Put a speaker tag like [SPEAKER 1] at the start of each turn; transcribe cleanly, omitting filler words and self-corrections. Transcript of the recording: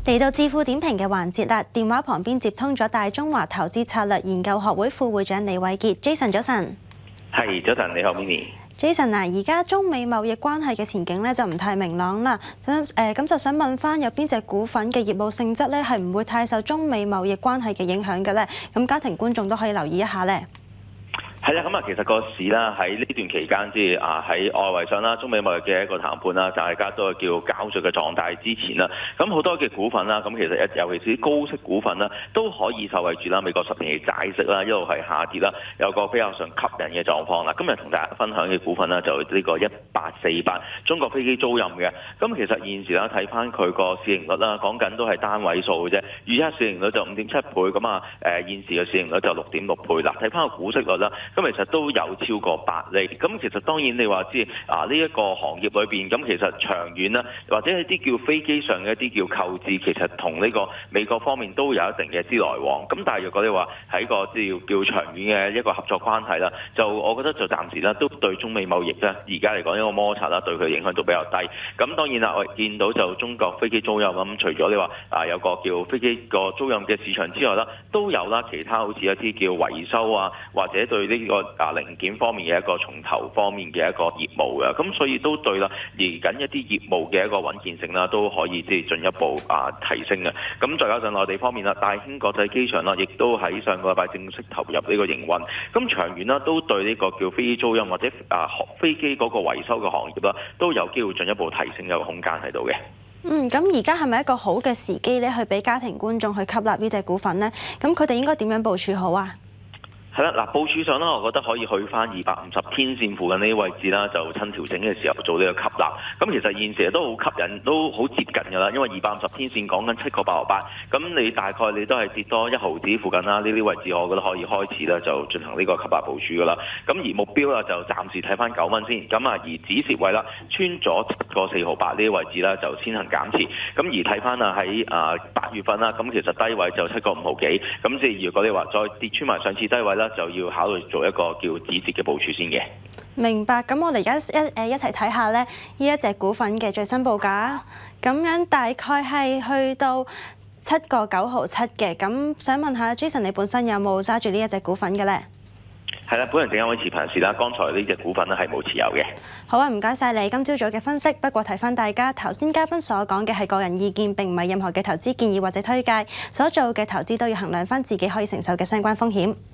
[SPEAKER 1] 嚟到智庫點評嘅環節啦，電話旁邊接通咗大中華投資策略研究學會副會長李偉傑 ，Jason 早晨。
[SPEAKER 2] 係早晨，你好 Minnie。
[SPEAKER 1] Jason 嗱，而家中美貿易關係嘅前景咧就唔太明朗啦。咁就想問翻，有邊隻股份嘅業務性質咧係唔會太受中美貿易關係嘅影響嘅咧？咁家庭觀眾都可以留意一下咧。
[SPEAKER 2] 係啦，咁啊，其實個市啦喺呢段期間，即係喺外圍上啦，中美貿易嘅一個談判啦，大家都係叫膠着嘅狀態之前啦。咁好多嘅股份啦，咁其實尤其是啲高息股份啦，都可以受惠住啦。美國10年期債息啦一路係下跌啦，有個比較上吸引嘅狀況啦。今日同大家分享嘅股份啦，就呢個1848中國飛機租賃嘅。咁其實現時啦睇翻佢個市盈率啦，講緊都係單位數嘅啫。預測市盈率就5.7倍，咁現時嘅市盈率就6.6倍啦。睇翻個股息率啦。咁其實都有超過8厘，咁其實當然你話知呢一個行業裏邊，咁其實長遠啦，或者一啲叫飛機上嘅一啲叫購置，其實同呢個美國方面都有一定嘅資來往。咁但係如果你話喺個即係叫長遠嘅一個合作關係啦，就我覺得就暫時啦，都對中美貿易咧而家嚟講一個摩擦啦，對佢影響都比較低。咁當然啦，我見到就中國飛機租賃咁，除咗你話有個叫飛機個租賃嘅市場之外啦，都有啦其他好似一啲叫維修啊，或者對呢個零件方面嘅一個重投方面嘅一個業務嘅，咁所以都對啦，嚟緊一啲業務嘅一個穩健性啦，都可以即係進一步提升嘅。咁再加上內地方面啦，大興國際機場啦，亦都喺上個禮拜正式投入呢個營運。咁長遠啦，都對呢個叫飛機租賃或者飛機嗰個維修嘅行業啦，都有機會進一步提升嘅空間喺度嘅。
[SPEAKER 1] 咁而家係咪一個好嘅時機咧，去俾家庭觀眾去吸納呢隻股份呢？咁佢哋應該點樣部署好啊？
[SPEAKER 2] 係啦，部署上啦，我覺得可以去翻250天線附近呢啲位置啦，就趁調整嘅時候做呢個吸納。咁其實現時都好吸引，都好接近㗎啦。因為250天線講緊7個8毫8，咁你大概你都係跌多1毫子附近啦。呢啲位置我覺得可以開始啦，就進行呢個吸納部署㗎啦。咁而目標啦就暫時睇翻9蚊先。咁而止蝕位啦，穿咗7個4毫8呢啲位置啦，就先行減持。咁而睇翻喺8月份啦，咁其實低位就7個5毫幾。咁即係如果你話再跌穿埋上次低位啦，就要考慮做一個叫止蝕嘅部署先嘅。
[SPEAKER 1] 明白，咁我哋而家一齊睇下咧，呢一隻股份嘅最新報價，咁樣大概係去到7個9毫7嘅。咁想問下 Jason， 你本身有冇揸住呢一隻股份嘅咧？
[SPEAKER 2] 係啦，本人正一位持牌人士啦。剛才呢隻股份咧係冇持有嘅。
[SPEAKER 1] 好啊，唔該晒你今朝早嘅分析。不過提翻大家，頭先嘉賓所講嘅係個人意見，並唔係任何嘅投資建議或者推介。所做嘅投資都要衡量翻自己可以承受嘅相關風險。